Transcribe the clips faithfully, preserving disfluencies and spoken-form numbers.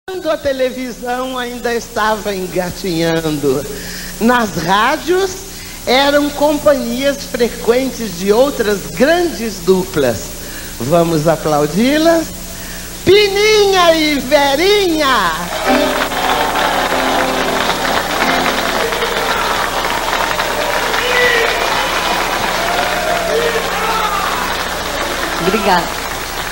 Quando a televisão ainda estava engatinhando, nas rádios eram companhias frequentes de outras grandes duplas. Vamos aplaudi-las? Pininha e Verinha! Obrigada.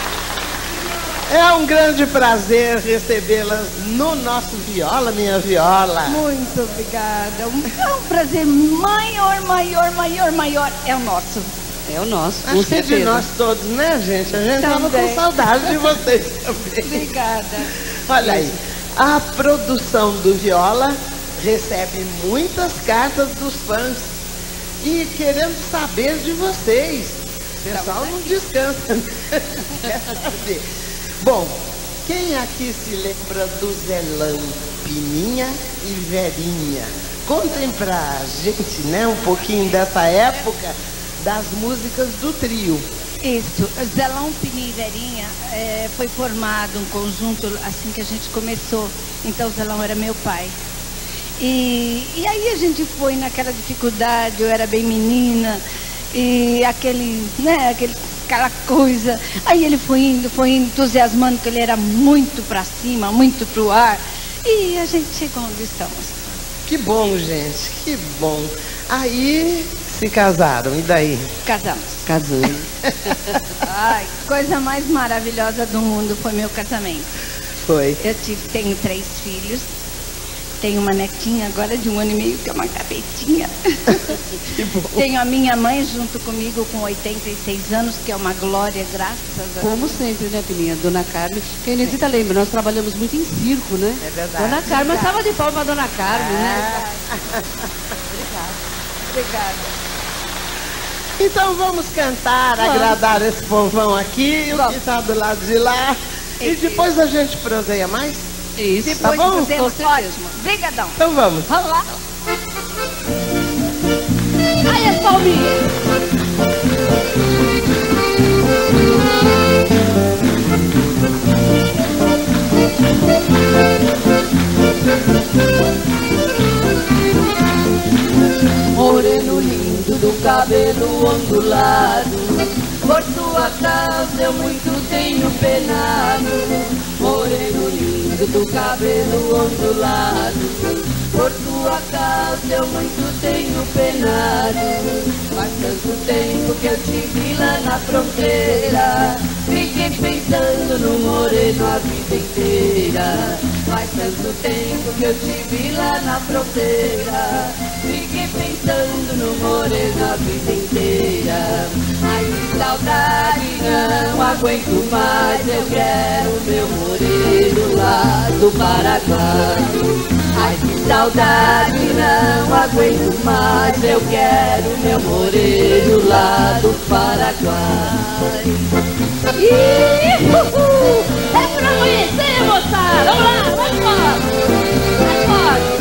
É um grande prazer recebê-las no nosso Viola, minha viola. Muito obrigada. É um prazer maior, maior, maior, maior. É o nosso. É o nosso, com Acho que é certeza. de nós todos, né, gente? A gente estava com saudade de vocês também. Obrigada. Olha aí, a produção do Viola recebe muitas cartas dos fãs e querendo saber de vocês. O pessoal não descansa, né? Quer saber. Bom, quem aqui se lembra do Zelão, Pininha e Verinha? Contem pra gente, né, um pouquinho dessa época das músicas do trio. Isso, Zelão, Pininha e Verinha é, foi formado um conjunto assim que a gente começou. Então o Zelão era meu pai. E, e aí a gente foi naquela dificuldade, eu era bem menina, e aquele, né, aquele... aquela coisa, aí ele foi indo, foi indo, entusiasmando, que ele era muito pra cima, muito pro ar, e a gente chegou onde estamos. Que bom, gente, que bom. Aí se casaram, e daí? Casamos. Casamos. Ai, coisa mais maravilhosa do mundo foi meu casamento. Foi. Eu tive, tenho três filhos, tenho uma netinha agora de um ano e meio, que é uma capetinha. Que bom. Tenho a minha mãe junto comigo com oitenta e seis anos, que é uma glória, graças a Deus. Como sempre, né, Pininha? Dona Carmen. Que a Inesita lembra, nós trabalhamos muito em circo, né? É verdade. Dona Carmen, mas salva de palmas pra Dona Carmen, né? Obrigada. Obrigada. Então vamos cantar, Vamos. agradar esse povão aqui, o Vamos. que está do lado de lá. E Esse. depois a gente proseia mais? Isso. Tá Depois bom? fazemos, Com certeza. ótimo. Obrigadão. Então vamos. Vamos lá. Aí as palminhas. Moreno lindo do cabelo ondulado, por tua causa eu muito tenho penado. Moreno lindo do cabelo ondulado, por tua causa eu muito tenho penado. Faz tanto tempo que eu te vi lá na fronteira, fiquei pensando no moreno a vida inteira. Faz tanto tempo que eu te vi lá na fronteira, fiquei pensando no moreno a vida inteira. Ai, que saudade, não aguento mais, eu quero meu moreno lá do Paraguai. Ai, que saudade, não aguento mais, eu quero meu moreno lá do Paraguai. Ih, uhul. É pra amanhecer, moçada. Vamos lá, vai embora. Vai embora.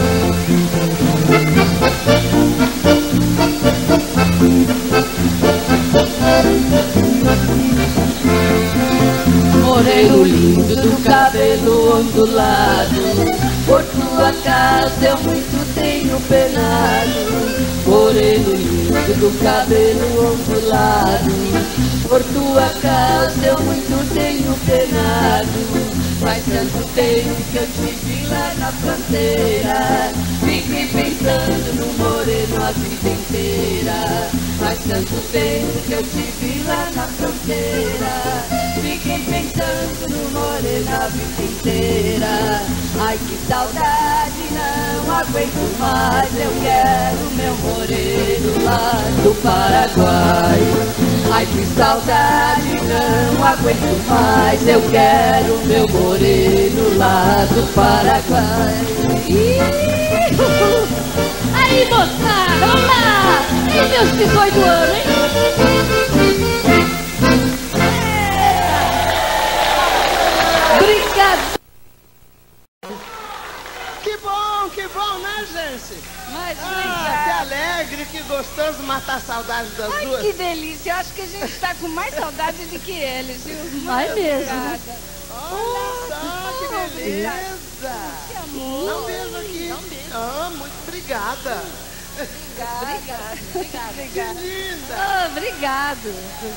Moreno lindo do cabelo ondulado, por tua causa eu muito tenho penado. Moreno lindo do cabelo ondulado, por tua causa eu muito tenho penado. Faz tanto tempo que eu te vi lá na fronteira, fiquei pensando no moreno a vida inteira. Faz tanto tempo que eu te vi lá na fronteira, fiquei pensando no moreno a vida inteira. Ai, que saudade, não aguento mais, eu quero meu moreno lá do Paraguai. Ai, que saudade, não aguento mais, eu quero meu moreno lá do Paraguai. Ih, uhul. Aí, moçada, vamos lá. E meus dezoito anos, hein? Obrigada. Que bom, que bom, né, gente? Mas, Ah, que alegre, que gostoso matar a saudade das ai, duas. que delícia. Eu acho que a gente está com mais saudade do que eles, viu? Vai mesmo, né? Obrigada. Olha só, que beleza. Te amo. Dá um beijo aqui. Dá um beijo. Ah, muito obrigada. Obrigada. Obrigada. Que linda. Ah, obrigado.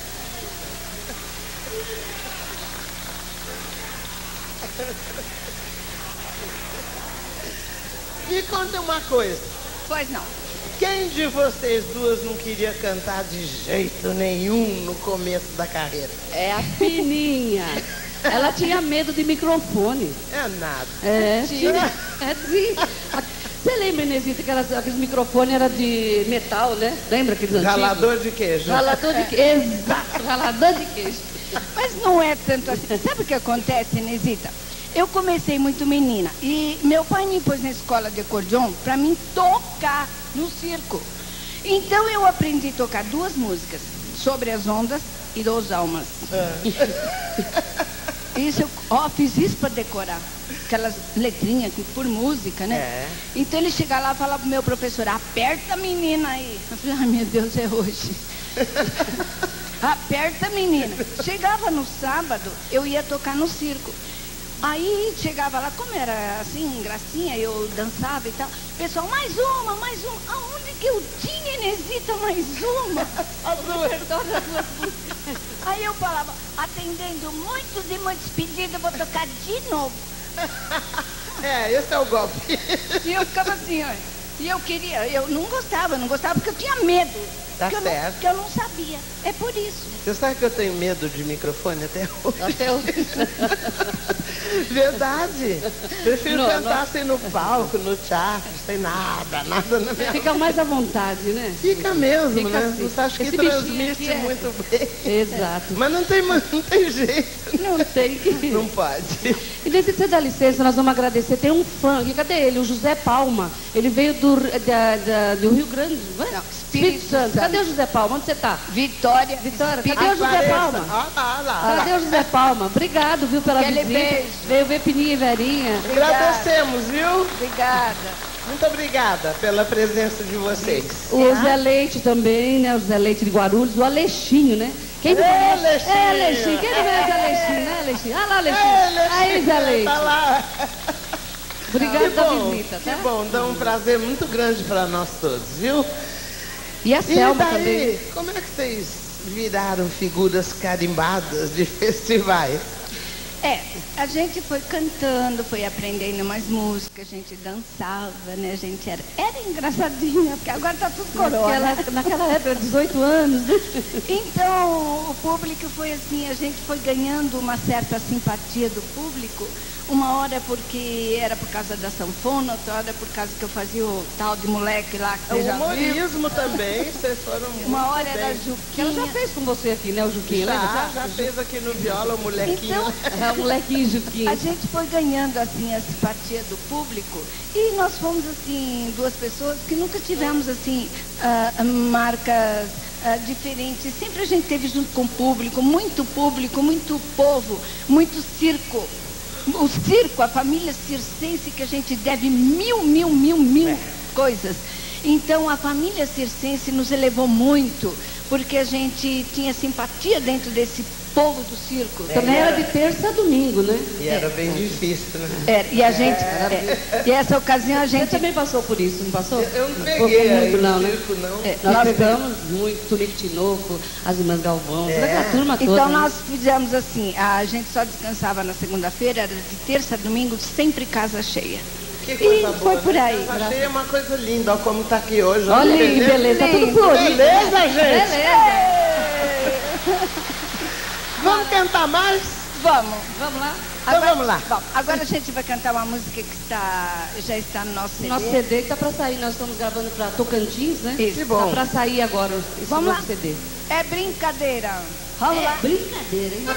Me conta uma coisa. Pois não. Quem de vocês duas não queria cantar de jeito nenhum no começo da carreira? É a Fininha. Ela tinha medo de microfone. É nada. É, tinha. É, sim. Você lembra, Inesita, que elas- aqueles microfones eram de metal, né? Lembra aqueles antigos? Ralador de queijo. Ralador de queijo. Exato, ralador de queijo. Mas não é tanto assim. Sabe o que acontece, Inesita? Eu comecei muito menina e meu pai me pôs na escola de acordeon para mim tocar no circo. Então eu aprendi a tocar duas músicas, Sobre as Ondas e Dos Almas. Isso eu ó, fiz isso para decorar. Aquelas letrinhas que- por música, né? É. Então ele chegava lá e falava pro meu professor, aperta a menina aí. Eu falei, ai meu Deus, é hoje. Aperta a menina. Chegava no sábado, eu ia tocar no circo. Aí chegava lá, como era assim, gracinha, eu dançava e tal. Pessoal, mais uma, mais uma. Aonde que eu tinha, Inesita, mais uma? As duas. Aí eu falava, atendendo muitos e muitos pedidos, eu vou tocar de novo. É, esse é o golpe. E eu ficava assim, ó. E eu queria, eu não gostava, não gostava porque eu tinha medo. Tá porque eu certo. não, porque eu não sabia. É por isso. Você sabe que eu tenho medo de microfone até hoje? Até o... Verdade. Prefiro Não, cantar não. assim no palco, no teatro, sem nada, nada na minha Fica mais à vontade, né? Fica mesmo, Fica né? assim. Você acha que Esse bichinho transmite aqui é- muito bem. Exato. Mas não tem, não tem jeito. Não tem que... Não pode. E nesse você dá licença, nós vamos agradecer. Tem um fã aqui, cadê ele? O José Palma. Ele veio do, da- da- do Rio Grande, não é? Não, Espírito Espírito Santo. Santo. Cadê o José Palma? Onde você está? Vitória. Vitória, Espírito- cadê o José Apareça. Palma? Ah, lá, lá. Cadê o José Palma? Obrigado, viu, pela Aquele visita. beijo. Veio ver Pininha e Verinha. Agradecemos, viu? Obrigada. Muito obrigada pela presença de vocês. O Zé Leite também, né? O Zé Leite de Guarulhos. O Alexinho, né? Quem não Ê, conhece? Alexinho! É, Alexinho. Quem não conhece Alexinho, né, Alexinho? Ah lá, Alexinho. Ei, Aí, Zé Leite. Tá lá. Obrigado Que da bom, visita, tá? que bom. Dá um prazer muito grande para nós todos, viu? E a E Selma daí, também. como é que vocês viraram figuras carimbadas de festivais? É, a gente foi cantando, foi aprendendo umas músicas, a gente dançava, né? A gente era, era engraçadinha, porque agora tá tudo corona. Naquela, naquela época, dezoito anos, né? Então, o público foi assim, a gente foi ganhando uma certa simpatia do público. Uma hora porque era por causa da sanfona, outra hora por causa que eu fazia o tal de moleque lá que O você já viu. humorismo também, vocês foram muito Uma hora bem. era Que ela já Juquinha. fez com você aqui, né, o Juquinho? Já, lembra? já fez aqui no viola o molequinho. Então, É o molequinho Juquinho. a gente foi ganhando assim a simpatia do público e nós fomos assim duas pessoas que nunca tivemos assim ah, marcas ah, diferentes. Sempre a gente teve junto com o público, muito público, muito povo, muito circo. O circo, a família circense que a gente deve mil, mil, mil, mil coisas. Então a família circense nos elevou muito porque a gente tinha simpatia dentro desse povo do circo. Também era de terça a domingo, né? E era bem difícil, né? É, e a gente, é, e essa ocasião a Você gente, também passou por isso, não passou? Eu não Foi peguei aí muito, não, o né? circo, não. é, Nós, nós pegamos muito, Tunico Tinoco, as irmãs Galvão, toda aquela turma toda. então né? nós fizemos assim, a gente só descansava na segunda-feira, era de terça a domingo, sempre casa cheia. Que coisa E boa, foi por né? aí. Eu achei uma coisa linda, olha como tá aqui hoje. Olha que aí, beleza, tá tudo Lindo. florido. Beleza, gente? Beleza. Vamos cantar mais? Vamos. Vamos lá? Então vamos lá. Bom, agora a gente vai cantar uma música que está, já está no nosso C D. Nosso C D que tá pra sair, nós estamos gravando pra Tocantins, né? Isso. Que bom. Tá pra sair agora esse Vamos novo lá. C D. É brincadeira. Vamos lá. Brincadeira, hein?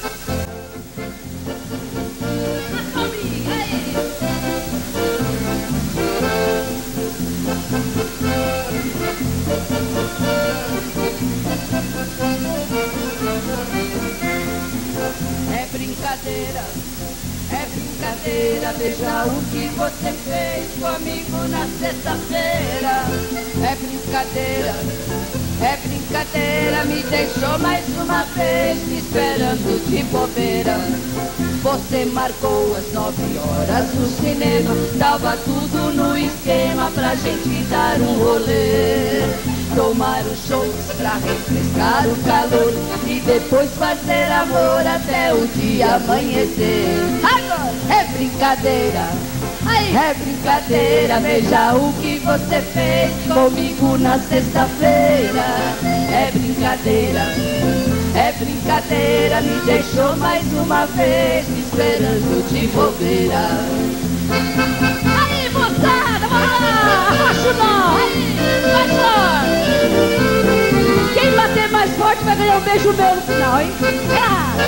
É brincadeira, é brincadeira, veja o que você fez comigo na sexta-feira. É brincadeira, é brincadeira, me deixou mais uma vez me esperando de bobeira. Você marcou às nove horas no cinema, tava tudo no esquema pra gente dar um rolê. Tomar os shows pra refrescar o calor e depois fazer amor até o dia amanhecer. Agora é brincadeira, é brincadeira, veja o que você fez comigo na sexta-feira. É brincadeira, é brincadeira, me deixou mais uma vez esperando de bobeira. Aí, moçada, vamos lá! Abaixo não! Aí, mais forte! Quem bater mais forte vai ganhar um beijo meu no final, hein? Ah!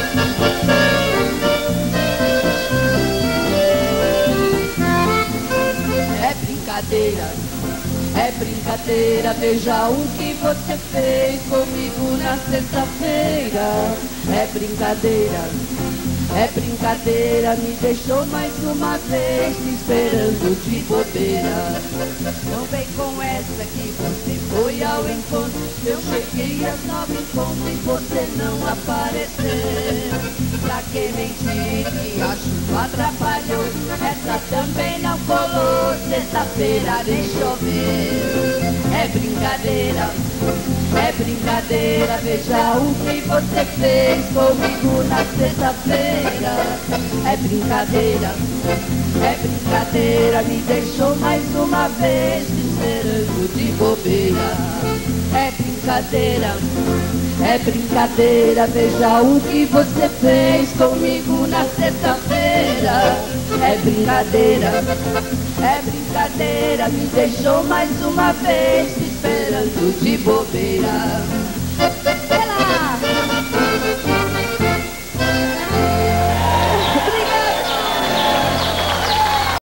É brincadeira, é brincadeira, veja o que você fez comigo na sexta-feira. É brincadeira, é brincadeira, me deixou mais uma vez esperando de bobeira. Não vem com essa que você foi ao encontro, eu cheguei às nove em ponto e você não apareceu. Pra que mentir que a chuva atrapalhou, essa também não colou, sexta-feira nem choveu. É brincadeira, é brincadeira, veja o que você fez comigo na sexta-feira. É brincadeira, é brincadeira, me deixou mais uma vez esperando de bobeira. É brincadeira, é brincadeira, veja o que você fez comigo na sexta-feira. É brincadeira, é brincadeira, me deixou mais uma vez esperando de bobeira. Vai lá!